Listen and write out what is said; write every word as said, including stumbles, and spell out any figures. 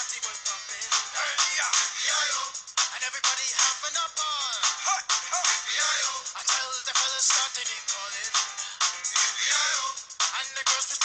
party was pumping. And everybody having a ball. Until the fellas started calling. And the girls was